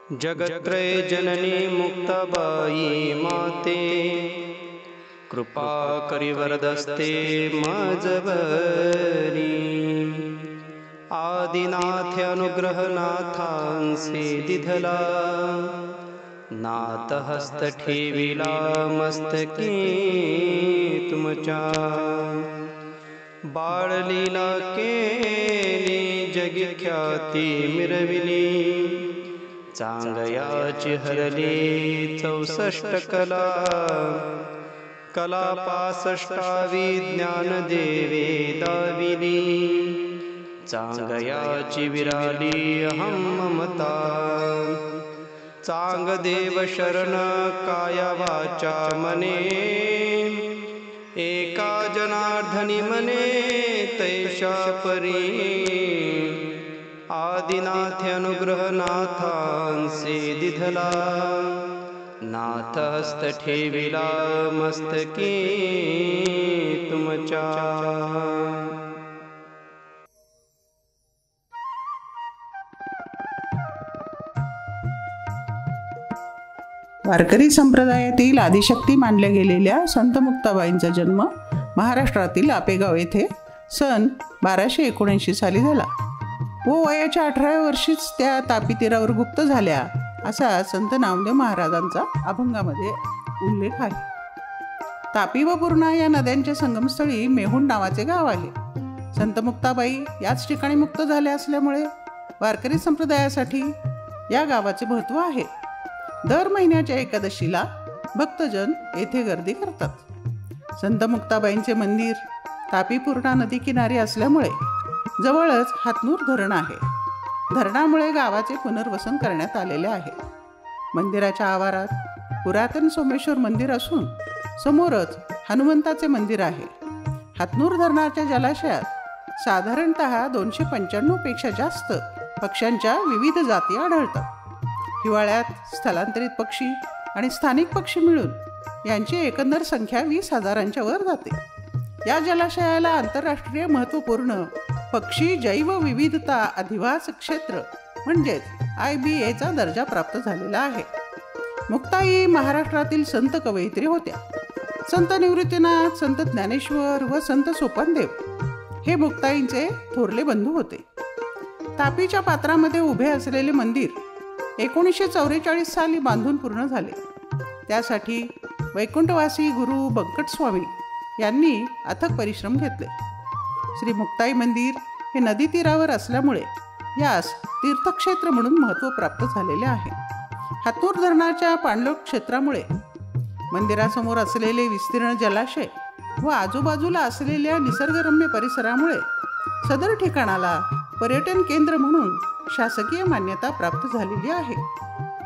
जगत्रय जननी मुक्ताबाई माते, कृपा करी वरदस्ते मजबरी। आदिनाथ अनुग्रह नाथांसे दिधला, नाथ हस्त ठेविला मस्तकी तुमच्या। बाळलीला केली जगी ख्याती मिरविली, चांगयाची हरली 64 कला। कला 65 ज्ञान देवे दाविली, चांगयाची विराली अहम ममता। चांग देव शरण काया वाचा मने, एका जनार्दनी मने तैशा परी। आदिनाथ अनुग्रह नाथांसे दिधला, नाथ हस्त ठेविला मस्तकी तुमच्या। वारकरी संप्रदायातील आदिशक्ती मानल्या गेलेल्या संत मुक्ताबाईंचा जन्म महाराष्ट्रातील आपेगाव येथे सन 1279 साली झाला व वयाच्या 18व्या वर्षीच त्या तापी तीरावर गुप्त झाल्या, असा संत नामदेव महाराजांचा अभंगामध्ये उल्लेख आहे। तापी व पूर्णा या नद्यांच्या संगमस्थळी मेहुण नावाचे गाव आहे। संत मुक्ताबाई याच ठिकाणी मुक्त झाल्या असल्यामुळे वारकरी संप्रदायासाठी या गावाचे महत्त्व आहे। दर महिन्याच्या एकादशीला भक्तजन येथे गर्दी करतात। संत मुक्ताबाईंचे मंदिर तापी पूर्णा नदी किनारी असल्यामुळे जवळच हातनूर धरण आहे। धरणामुळे गावाचे पुनर्वसन करण्यात आलेले आहे। मंदिराच्या आवारात पुरातन सोमेश्वर मंदिर असून समोरच हनुमंताचे मंदिर आहे। हातनूर धरणाच्या जलाशयात साधारणतः 295 पेक्षा जास्त पक्ष्यांच्या विविध जाती आढळतात। हिवाळ्यात स्थलांतरित पक्षी आणि स्थानिक पक्षी मिळून यांची एकंदर संख्या 20,000च्या वर जाते। या जलाशयाला आंतरराष्ट्रीय महत्त्वपूर्ण पक्षी जैवविविधता अधिवास क्षेत्र म्हणजेच IBAचा दर्जा प्राप्त झालेला आहे। मुक्ताई महाराष्ट्रातील संत कवयित्री होत्या। संत निवृत्तीनाथ, संत ज्ञानेश्वर व संत सोपानदेव हे मुक्ताईंचे थोरले बंधू होते। तापीच्या पात्रामध्ये उभे असलेले मंदिर 1944 साली बांधून पूर्ण झाले। त्यासाठी वैकुंठवासी गुरु बंकटस्वामी यांनी अथक परिश्रम घेतले। श्री मुक्ताई मंदिर हे नदी तीरावर असल्यामुळे यास तीर्थक्षेत्र म्हणून महत्त्व प्राप्त झालेले आहे। हातनूर धरणाच्या पाणलोट क्षेत्रामुळे मंदिरासमोर असलेले विस्तीर्ण जलाशय व आजूबाजूला असलेल्या निसर्गरम्य परिसरामुळे सदर ठिकाणाला पर्यटन केंद्र म्हणून शासकीय मान्यता प्राप्त झालेली आहे।